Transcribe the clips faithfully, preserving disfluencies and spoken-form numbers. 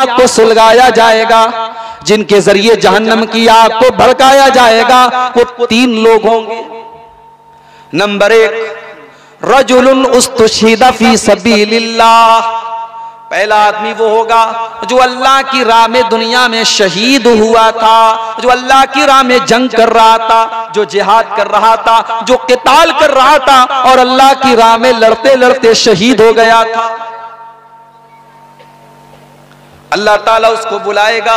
आग को सुलगाया जाएगा, जिनके जरिए जहन्नम की आग को भड़काया जाएगा, वो तीन लोग होंगे। नंबर एक, रजुलुन उस्तुशीदा फी सबीलिल्लाह, पहला आदमी वो होगा जो अल्लाह की राह में दुनिया में शहीद हुआ था, जो अल्लाह की राह में जंग कर रहा था, जो जिहाद कर रहा था, जो किताल कर रहा था और अल्लाह की राह में लड़ते लड़ते शहीद हो गया था। अल्लाह ताला उसको बुलाएगा,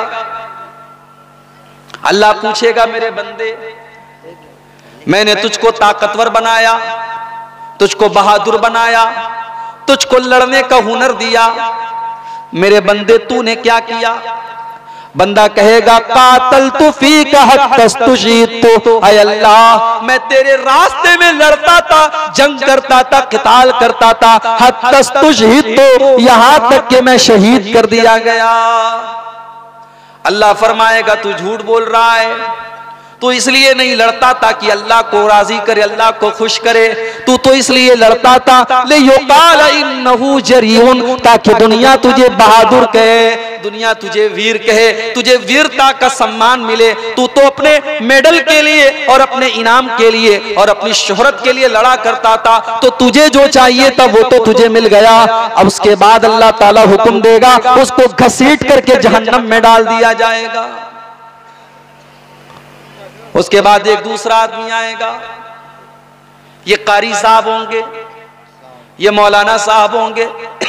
अल्लाह पूछेगा मेरे बंदे, मैंने तुझको ताकतवर बनाया, तुझको बहादुर बनाया, तुझको लड़ने का हुनर दिया, मेरे बंदे तूने क्या किया? बंदा कहेगा कातल तू फी का तो, अय अल्लाह मैं तेरे रास्ते में लड़ता था, जंग करता था, किताल करता था, हत्तस्तुशहिद तो, यहां तक कि मैं शहीद कर दिया गया। अल्लाह फरमाएगा तू झूठ बोल रहा है, तू इसलिए नहीं लड़ता था कि अल्लाह को राजी करे, अल्लाह को खुश करे, तू तो इसलिए लड़ता था ले युकाल इन्नहु जरीउन, ताकि दुनिया तुझे बहादुर कहे, दुनिया तुझे वीर कहे, तुझे वीरता का सम्मान मिले। तू तो अपने मेडल के लिए और अपने इनाम के लिए और अपनी शोहरत के लिए लड़ा करता था, तो तुझे जो चाहिए था वो तो तुझे मिल गया। अब उसके बाद अल्लाह ताला हुक्म देगा, उसको घसीट करके जहन्नम में डाल दिया जाएगा। उसके बाद एक दूसरा आदमी आएगा, ये कारी साहब होंगे, ये मौलाना साहब होंगे,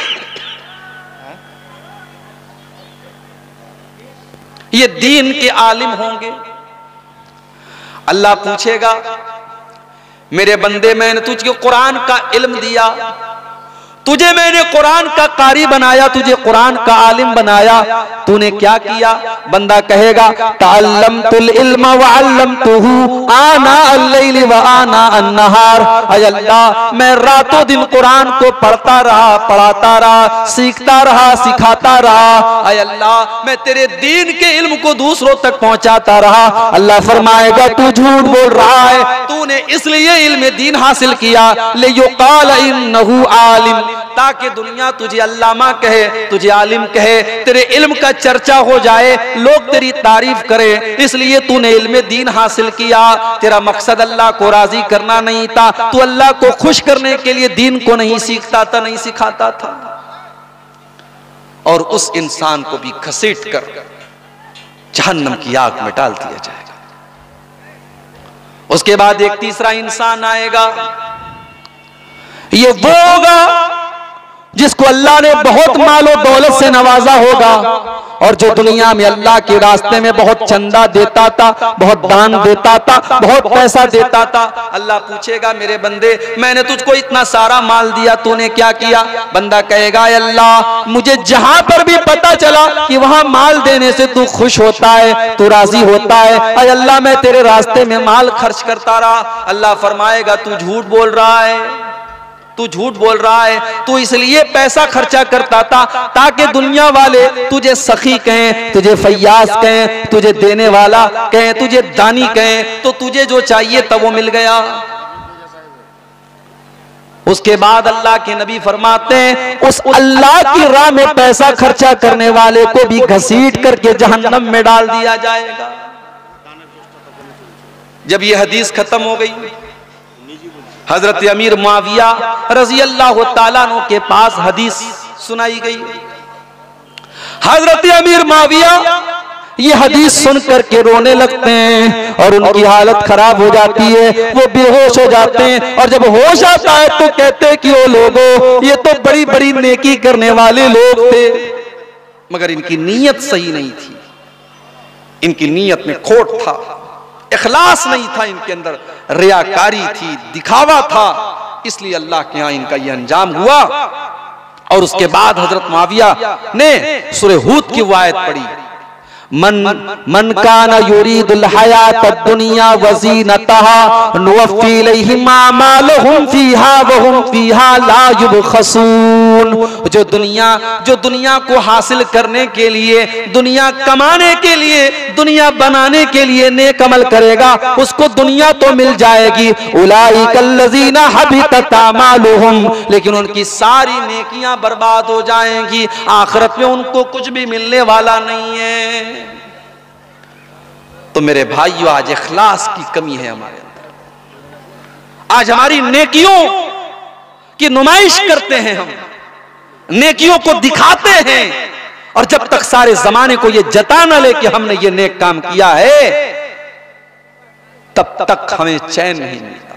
ये दीन के आलिम होंगे। अल्लाह पूछेगा मेरे बंदे मैंने तुझको कुरान का इल्म दिया, तुझे मैंने कुरान का कारी बनाया, तुझे कुरान का आलिम बनाया, तूने क्या किया? बंदा कहेगा तअल्लमतुल इल्म व अल्लमतुहु आना अल-लैल व आना अन-नहार, अय अल्लाह मैं रातों दिन कुरान को पढ़ता रहा, पढ़ाता रहा, सीखता रहा, सिखाता रहा, अय अल्लाह मैं तेरे दीन के इल्म को दूसरों तक पहुंचाता रहा। अल्लाह फरमाएगा तू झूठ बोल रहा है, तूने इसलिए इल्म दीन हासिल किया ले युकाल इन्नहु आलिम, ताकि दुनिया तुझे अल्लामा कहे, तुझे आलिम कहे, तेरे इल्म का चर्चा हो जाए, लोग तेरी तारीफ करें, इसलिए तूने इल्म दीन हासिल किया। तेरा मकसद अल्लाह को राजी करना नहीं था, तू अल्लाह को खुश करने के लिए दीन को नहीं सीखता था, नहीं सिखाता था। और उस इंसान को भी घसीट कर जहन्नम की आग में डाल दिया जाएगा। उसके बाद एक तीसरा इंसान आएगा, ये वो होगा जिसको अल्लाह ने बहुत मालो दौलत से नवाजा होगा और जो दुनिया में अल्लाह के रास्ते में बहुत चंदा देता था, बहुत दान देता था, बहुत पैसा देता था। अल्लाह पूछेगा मेरे बंदे मैंने तुझको इतना सारा माल दिया, तूने क्या किया? बंदा कहेगा अल्लाह मुझे जहां पर भी पता चला कि वहां माल देने से तू खुश होता है, तू राजी होता है, अय अल्लाह मैं तेरे रास्ते में माल खर्च करता रहा। अल्लाह फरमाएगा तू झूठ बोल रहा है, तू झूठ बोल रहा है, तू इसलिए पैसा खर्चा करता था ताकि दुनिया वाले तुझे सखी कहें, तुझे फैयाज कहें, तुझे देने वाला कहें, तुझे दानी कहें, तो तुझे जो चाहिए था वो मिल गया। उसके बाद अल्लाह के नबी फरमाते हैं उस अल्लाह की राह में पैसा खर्चा करने वाले को भी घसीट करके जहन्नम में डाल दिया जाएगा। जब ये हदीस खत्म हो गई, हजरत अमीर मुआविया रजी अल्लाह ताला अन्हु के पास हदीस सुनाई गई। हजरत अमीर मुआविया ये हदीस सुन करके रोने लगते हैं और उनकी हालत खराब हो जाती है, वो बेहोश हो जाते हैं। और जब होश आता है तो कहते हैं कि ओ लोगों ये तो बड़ी बड़ी नेकी करने वाले लोग थे, मगर इनकी नीयत सही नहीं थी, इनकी नीयत में खोट था, इखलास नहीं था इनके अंदर, रियाकारी थी, दिखावा था, इसलिए अल्लाह के यहाँ इनका यह अंजाम हुआ। और उसके बाद हजरत मुआविया ने सूरह हूद की आयत पढ़ी, मन मन काना युरीदुल हयातद दुनिया वज़ीनतहा नुवफ़्फ़ी इलैहिम अमालहुम फ़ीहा व हुम फ़ीहा ला युबख़सून। जो दुनिया जो दुनिया को हासिल करने के लिए, दुनिया कमाने के लिए दुनिया बनाने के लिए नेक अमल करेगा उसको दुनिया तो मिल जाएगी, उलाइकल्लज़ीना हबितत आमालुहुम, लेकिन उनकी सारी नेकियां बर्बाद हो जाएंगी, आखिरत में उनको कुछ भी मिलने वाला नहीं है। तो मेरे भाइयों, आज इखलास की कमी है हमारे अंदर। आज हमारी नेकियों की नुमाइश करते हैं, हम नेकियों को दिखाते हैं, और जब तक सारे जमाने को यह जता न ले कि हमने ये नेक काम किया है, तब तक हमें चैन नहीं मिलता।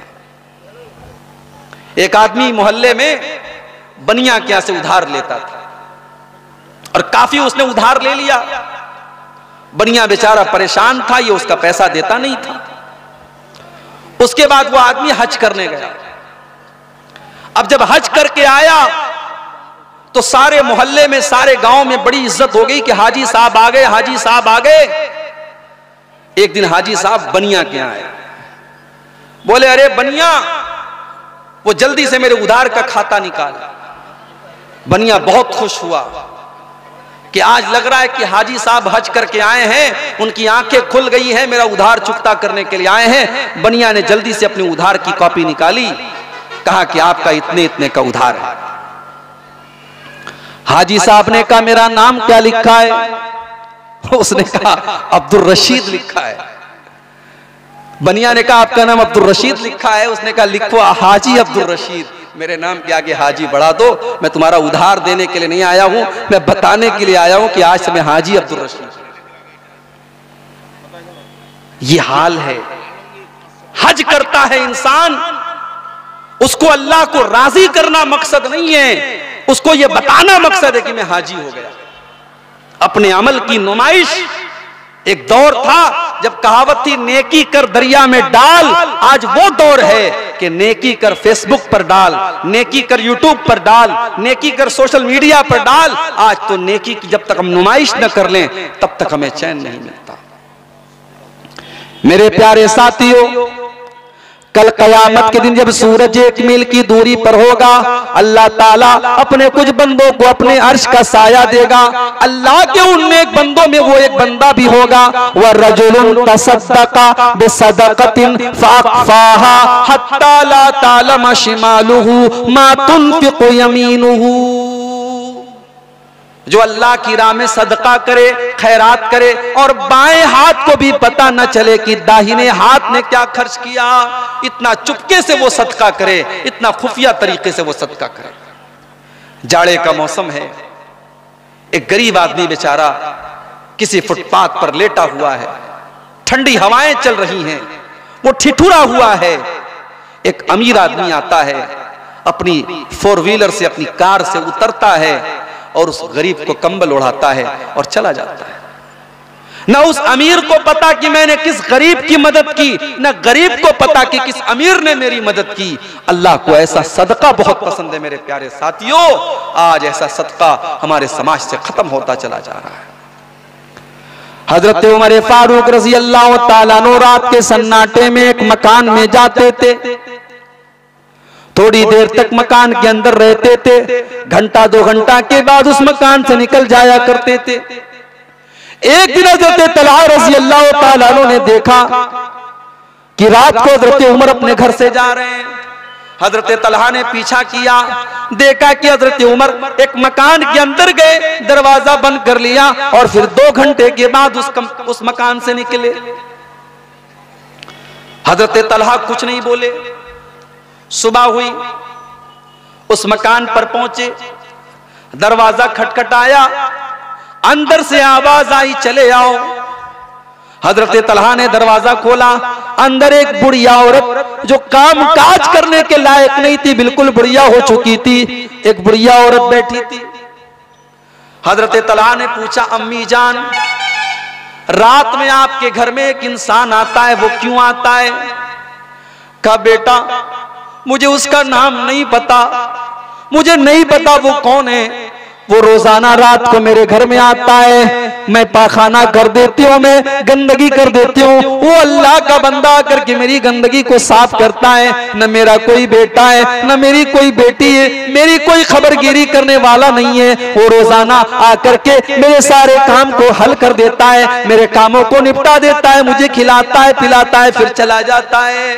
एक आदमी मोहल्ले में बनिया के यहां से उधार लेता था और काफी उसने उधार ले लिया। बनिया बेचारा परेशान था, ये उसका पैसा देता नहीं था। उसके बाद वो आदमी हज करने गया। अब जब हज करके आया तो सारे मोहल्ले में, सारे गांव में बड़ी इज्जत हो गई कि हाजी साहब आ गए, हाजी साहब आ गए। एक दिन हाजी साहब बनिया के आए, बोले अरे बनिया, वो जल्दी से मेरे उधार का खाता निकाल। बनिया बहुत खुश हुआ कि आज लग रहा है कि हाजी साहब हज करके आए हैं, उनकी आंखें खुल गई हैं, मेरा उधार चुकता करने के लिए आए हैं। बनिया ने जल्दी से अपनी उधार की कॉपी निकाली, कहा कि आपका इतने इतने का उधार है। हाजी साहब ने कहा मेरा नाम क्या लिखा है? उसने कहा अब्दुल रशीद लिखा है। बनिया ने कहा आपका नाम अब्दुल रशीद लिखा है? उसने कहा लिखो हाजी अब्दुल रशीद, मेरे नाम के आगे हाजी बढ़ा दो। मैं तुम्हारा उधार देने के लिए नहीं आया हूं, मैं बताने के लिए आया हूं कि आज से मैं हाजी अब्दुल रशीद। ये हाल है। हज करता है इंसान, उसको अल्लाह को राजी करना मकसद नहीं है, उसको यह बताना मकसद है कि मैं हाजी हो गया। अपने अमल की नुमाइश। एक दौर था जब कहावत थी नेकी कर दरिया में डाल, आज वो दौर है कि नेकी कर फेसबुक पर डाल, नेकी कर यूट्यूब पर डाल, नेकी कर सोशल मीडिया पर डाल। आज तो नेकी की जब तक हम नुमाइश न कर लें तब तक हमें चैन नहीं मिलता। मेरे प्यारे साथियों, कल कयामत के दिन जब सूरज एक मील की दूरी पर होगा, अल्लाह ताला अपने कुछ बंदों को अपने अर्श का साया देगा। अल्लाह के उन नेक बंदों में वो एक बंदा भी होगा, वह रजुलुन तसद्दका बिसदक़तिन फ़अख़फ़ाहा हत्ता ला तालम शिमालुहु मा तुनफ़िक़ु यमीनुहु। जो अल्लाह की राह में सदका करे, खैरात करे, और बाएं हाथ को भी पता न चले कि दाहिने हाथ ने क्या खर्च किया। इतना चुपके से वो सदका करे, इतना खुफिया तरीके से वो सदका करे। जाड़े का मौसम है, एक गरीब आदमी बेचारा किसी फुटपाथ पर लेटा हुआ है, ठंडी हवाएं चल रही हैं, वो ठिठुरा हुआ है। एक अमीर आदमी आता है, अपनी फोर व्हीलर से, अपनी कार से उतरता है और उस गरीब को कंबल ओढ़ाता है और चला जाता है। न उस अमीर को पता कि मैंने किस गरीब की मदद की, न गरीब को पता कि किस अमीर ने मेरी मदद की। अल्लाह को ऐसा सदका बहुत पसंद है मेरे प्यारे साथियों। आज ऐसा सदका हमारे समाज से खत्म होता चला जा रहा है। हजरत उमर फारूक रजी अल्लाह तआला अन्हु रात के सन्नाटे में एक मकान में जाते थे, थोड़ी देर तक मकान के अंदर रहते थे, घंटा दो घंटा के बाद उस मकान से निकल जाया करते थे। एक दिन हजरत तलहा रज़ी अल्लाह तआला अन्हु ने देखा कि रात को हजरत उमर अपने घर से जा रहे हैं। हजरत तलहा ने पीछा किया, देखा कि हजरत उमर एक मकान के अंदर गए, दरवाजा बंद कर लिया और फिर दो घंटे के बाद उस, उस मकान से निकले। हजरत तलहा कुछ नहीं बोले। सुबह हुई, उस मकान पर पहुंचे, दरवाजा खटखटाया, अंदर से आवाज आई चले आओ। हजरत तलहा ने दरवाजा खोला, अंदर एक बुढ़िया औरत जो काम काज करने के लायक नहीं थी, बिल्कुल बुढ़िया हो चुकी थी, एक बुढ़िया औरत बैठी थी। हजरत तलहा ने पूछा अम्मी जान, रात में आपके घर में एक इंसान आता है, वो क्यों आता है? कहा बेटा मुझे उसका नाम नहीं पता, मुझे नहीं पता वो कौन है, वो रोजाना रात को मेरे घर में आता है, मैं पाखाना कर देती हूँ, मैं गंदगी कर देती हूँ, वो अल्लाह का बंदा आकर के मेरी गंदगी को साफ करता है। न मेरा कोई बेटा है, न मेरी कोई बेटी है, मेरी कोई खबरगिरी करने वाला नहीं है। वो रोजाना आकर के मेरे सारे काम को हल कर देता है, मेरे कामों को निपटा देता है, मुझे खिलाता है, पिलाता है, फिर चला जाता है।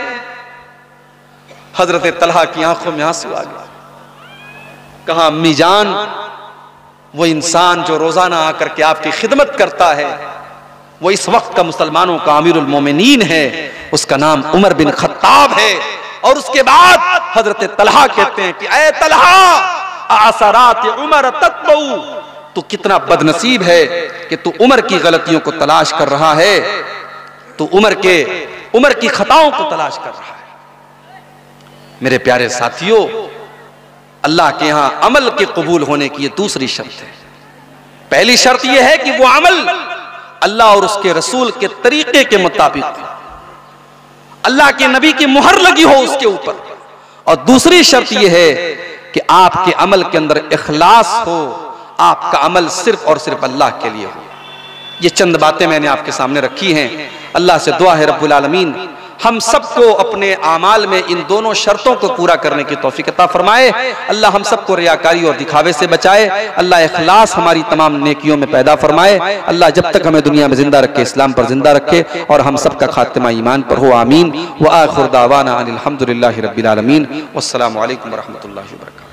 हजरत तलहा की आंखों में आंसू आ गया। कहा अम्मी जान, वो इंसान जो रोजाना आकर के आपकी खिदमत करता है, वो इस वक्त का मुसलमानों का अमीरुल मोमिनीन है, उसका नाम उमर बिन खत्ताब है। और उसके बाद हजरत तलहा कहते हैं कि ऐ तलहा आसरात उमर तत्बऊ, तू कितना बदनसीब है कि तू उमर की गलतियों को तलाश कर रहा है, तू उमर के उमर की खताओं को तलाश कर रहा है। मेरे प्यारे साथियों, अल्लाह के यहां अमल के कबूल होने की ये दूसरी शर्त है। पहली शर्त यह है कि वो अमल अल्लाह और उसके रसूल के तरीके के मुताबिक, अल्लाह के नबी की मुहर लगी हो उसके ऊपर। और दूसरी शर्त यह है कि आपके अमल के अंदर इखलास हो, आपका अमल सिर्फ और सिर्फ अल्लाह के लिए हो। ये चंद बातें मैंने आपके सामने रखी हैं। अल्लाह से दुआ है रब्बुल आलमीन हम सबको अपने आमाल में इन दोनों शर्तों को पूरा करने की तौफीक अता फरमाए। अल्लाह हम सबको रियाकारी और दिखावे से बचाए। अल्लाह इखलास हमारी तमाम नेकियों में पैदा फरमाए। अल्लाह जब तक हमें दुनिया में जिंदा रखे, इस्लाम पर जिंदा रखे और हम सबका खात्मा ईमान पर हो। आमीन। व आखिर दावाना अनिल हम्दुलिल्लाहि रब्बिल आलमीन। वस्सलामु अलैकुम व रहमतुल्लाहि व बरकातुहू।